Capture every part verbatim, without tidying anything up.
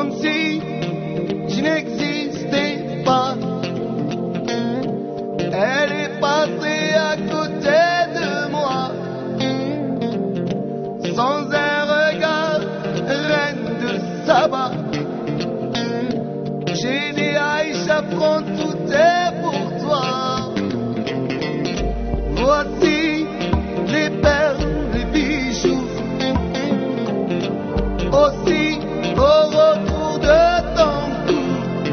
comme si je n'existais pas. Elle est passée à côté de moi, sans un regard, reine de Saba. J'ai dit Aïcha, prends tout est pour toi. Voici les perles, les bijoux, aussi au retour de ton cou,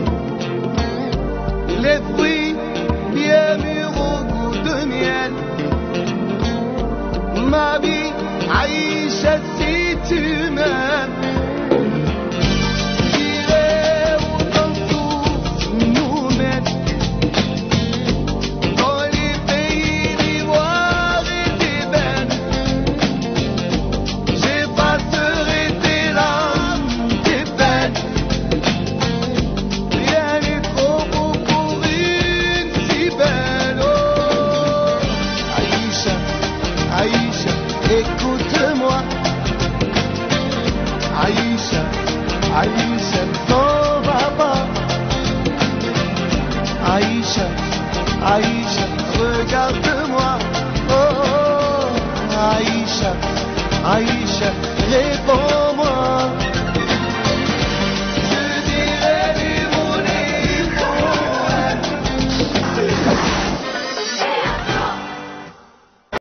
les fruits bien mûrs au goût de miel. Ma vie, Aïcha, si tu m'aimes, j'irai où ton souffle nous mène, dans les pays d'ivoire et d'ébène. J'effacerai tes larmes, tes peines. Rien n'est trop beau pour une si belle. Oh, Aïcha, Aïcha, écoute-moi. Aïcha, Aïcha, t'en va pas. Aïcha, Aïcha, regarde-moi. Oh, Aïcha, Aïcha, réponds-moi.